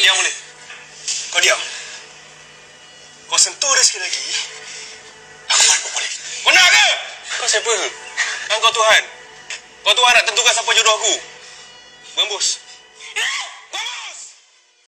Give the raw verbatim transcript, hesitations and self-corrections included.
diam boleh? Kau diam. Kau sentuh dia sekali lagi, aku balik balik. Kau nak ke? Kau siapa? Kan kau Tuhan. Kau Tuhan nak tentukan siapa jodoh aku. Bembus.